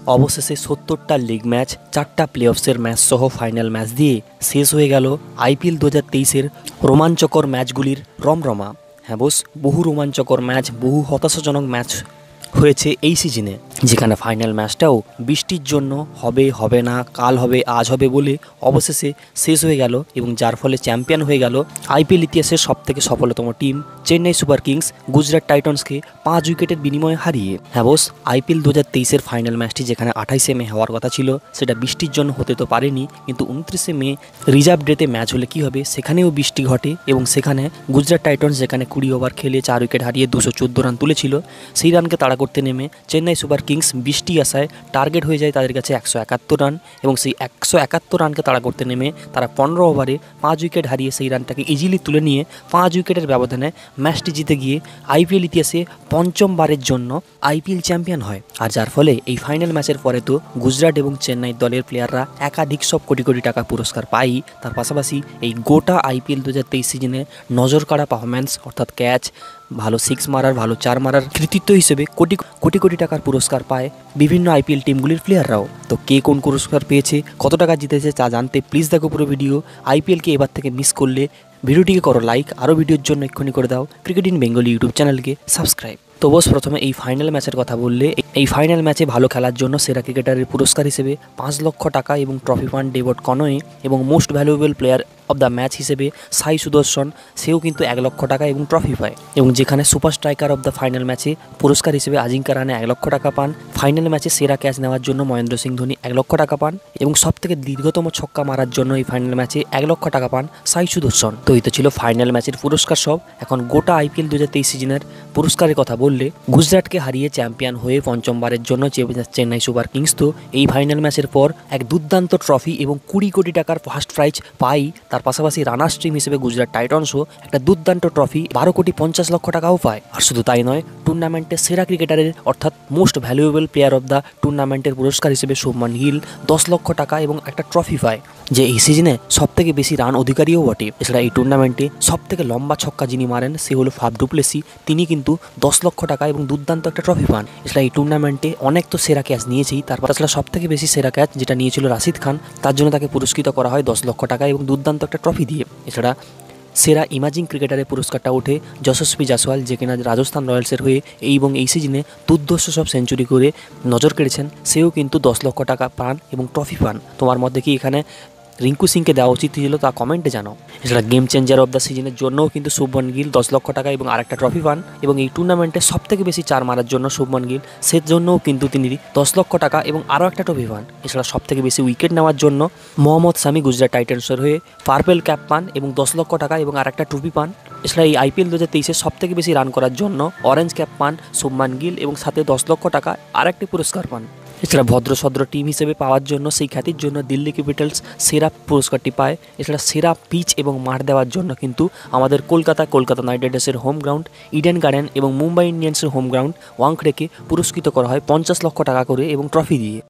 অবশেষে ৭০টা league match, 4টা প্লে-অফসের ম্যাচ সহ ফাইনাল ম্যাচ দিয়ে শেষ হয়ে গেল আইপিএল 2023-এর রোমাঞ্চকর ম্যাচগুলির রমরমা। হ্যাঁ বস, বহু রোমাঞ্চকর ম্যাচ, বহু হতাশাজনক ম্যাচ হয়েছে এই সিজনে, যেখানে ফাইনাল ম্যাচটাও বৃষ্টির জন্য হবে না, কাল হবে, আজ হবে বলে অবশেষে শেষ হয়ে গেল, এবং যার ফলে চ্যাম্পিয়ন হয়ে গেল আইপিএল ইতিহাসের সবথেকে সফলতম team Chennai super kings Gujarat টাইটন্সকে 5 উইকেটের বিনিময়ে হারিয়ে। হ্যাঁ বস, আইপিএল 2023-এর ফাইনাল ম্যাচটি যেখানে 28শে মে হওয়ার কথা ছিল, সেটা বৃষ্টির জন্য হতে তো পারেনি, কিন্তু 29শে মে রিজার্ভ ডেতে ম্যাচ হলে কী হবে, সেখানেও বৃষ্টি ঘটে, এবং সেখানে গুজরাট টাইটন্স যেখানে 20 ওভার খেলে 4 উইকেট হারিয়ে 214 রান তুলেছিল, সেই রানকে তাড়া করতে নেমে চেন্নাই সুপার কিংস বৃষ্টি আসায় টার্গেট হয়ে যায় তাদের কাছে 171 রান, এবং সেই 171 রানকে তাড়া করতে নেমে তারা 15 ওভারে 5 উইকেট হারিয়ে সেই রানটাকে ইজিলি তুলে নিয়ে 5 উইকেটের ব্যবধানে ম্যাচটি জিতে গিয়ে আইপিএল ইতিহাসে পঞ্চমবারের জন্য আইপিএল চ্যাম্পিয়ন হয়। আর যার ফলে এই ফাইনাল ম্যাচের পরে তো গুজরাট এবং চেন্নাই দলের প্লেয়াররা একাধিক সব কোটি কোটি টাকা পুরস্কার পায়। তার পাশাপাশি এই গোটা আইপিএল 2023 সিজনে নজর কাড়া পারফরম্যান্স, অর্থাৎ ক্যাচ, ভালো 6 মারার, ভালো 4 মারার কৃতিত্ব হিসেবে কোটি কোটি টাকার পুরস্কার পায় বিভিন্ন আইপিএল টিমগুলির প্লেয়াররাও। তো কে কোন পুরস্কার পেয়েছে, কত টাকা জিতেছে তা জানতে প্লিজ দেখো পুরো ভিডিও। আইপিএলকে এবার থেকে মিস করলে ভিডিওটিকে করো লাইক, আরও ভিডিওর জন্য এক্ষুনি করে দাও ক্রিকেট ইন বেঙ্গলি ইউটিউব চ্যানেলকে সাবস্ক্রাইব। তো বস, প্রথমে এই ফাইনাল ম্যাচের কথা বললে, এই ফাইনাল ম্যাচে ভালো খেলার জন্য সেরা ক্রিকেটারের পুরস্কার হিসেবে 5 লক্ষ টাকা এবং ট্রফি পান ডেভিড কনওয়ে, এবং most valuable player of the match হিসেবে সাই সুদর্শন, সেও কিন্তু 1 লক্ষ টাকা এবং ট্রফি পায়। এবং যেখানে super striker of the final ম্যাচে পুরস্কার হিসেবে আজিঙ্কা রানে 1 লক্ষ টাকা পান, ফাইনাল ম্যাচে সেরা ক্যাচ নেওয়ার জন্য মহেন্দ্র সিং ধোনি 1 লক্ষ টাকা পান, এবং সবথেকে দীর্ঘতম ছক্কা মারার জন্য এই ফাইনাল ম্যাচে 1 লক্ষ টাকা পান সাই সুদর্শন। তো এই তো ছিল ফাইনাল ম্যাচের পুরস্কার সব। এখন গোটা আইপিএল 2023 সিজনের পুরস্কারের কথা বললে, গুজরাটকে হারিয়ে চ্যাম্পিয়ন হয়ে পঞ্চমবারের জন্য চেন্নাই সুপার কিংস তো এই ফাইনাল ম্যাচের পর এক দুর্দান্ত ট্রফি এবং 20 কোটি টাকার ফার্স্ট প্রাইজ পাই। তার পাশাপাশি রানার্স টিম হিসেবে গুজরাট টাইটন্সও একটা দুর্দান্ত ট্রফি 12 কোটি 50 লক্ষ টাকাও পায়। আর শুধু তাই নয়, টুর্নামেন্টের সেরা ক্রিকেটারের অর্থাৎ most valuable player of the টুর্নামেন্টের পুরস্কার হিসেবে শুভমান গিল 10 লক্ষ টাকা এবং একটা ট্রফি পায়, যে এই সিজনে সবথেকে বেশি রান অধিকারীও বটে। এছাড়া এই টুর্নামেন্টে সবথেকে লম্বা ছক্কা যিনি মারেন, সে হলো ফাফ ডু প্লেসি, তিনি কিন্তু 10 লক্ষ টাকা এবং দুর্দান্ত একটা ট্রফি পান। এছাড়া এই টুর্নামেন্টে অনেক তো সেরা ক্যাচ নিয়েছেই, তাছাড়া সবথেকে বেশি সেরা ক্যাচ যেটা নিয়েছিল রাশিদ খান, তার জন্য তাকে পুরস্কৃত করা হয় 10 লক্ষ টাকা এবং দুর্দান্ত একটা ট্রফি দিয়ে। এছাড়া সেরা ইমাজিং ক্রিকেটারের পুরস্কারটা ওঠে যশস্বী জাসওয়াল, যে কিনা রাজস্থান রয়্যালসের হয়ে এই সিজনে দুর্ধর্ষ সব সেঞ্চুরি করে নজর কেড়েছেন, সেও কিন্তু 10 লক্ষ টাকা পান এবং ট্রফি পান। তোমার মধ্যে কি এখানে রিঙ্কু সিংকে দেওয়া উচিত ছিল, তা কমেন্টে জানাও। এছাড়া গেম চেঞ্জার অফ দ্য সিজনের জন্যও কিন্তু শুভমান গিল 10 লক্ষ টাকা এবং আরেকটা ট্রফি পান, এবং এই টুর্নামেন্টে সবথেকে বেশি 4 মারার জন্য শুভমান গিল, সের জন্যও কিন্তু তিনি 10 লক্ষ টাকা এবং আরও একটা ট্রফি পান। এছাড়া সবথেকে বেশি উইকেট নেওয়ার জন্য মোহাম্মদ শামি গুজরাট টাইটন্সের হয়ে পার্পেল ক্যাপ পান এবং 10 লক্ষ টাকা এবং আরেকটা ট্রফি পান। এছাড়া এই আইপিএল 2023-এ সবথেকে বেশি রান করার জন্য অরেঞ্জ ক্যাপ পান শুভমান গিল এবং সাথে 10 লক্ষ টাকা আরেকটি পুরস্কার পান। এছাড়া ভদ্রসদ্র টিম হিসেবে পাওয়ার জন্য, সেই খ্যাতির জন্য দিল্লি ক্যাপিটালস সেরা পুরস্কারটি পায়। এছাড়া সেরা পিচ এবং মাঠ দেওয়ার জন্য কিন্তু আমাদের কলকাতা নাইট রাইডার্সের হোম গ্রাউন্ড ইডেন গার্ডেন এবং মুম্বাই ইন্ডিয়ান্সের হোম গ্রাউন্ড ওয়াংখেড়েকে পুরস্কৃত করা হয় 50 লক্ষ টাকা করে এবং ট্রফি দিয়ে।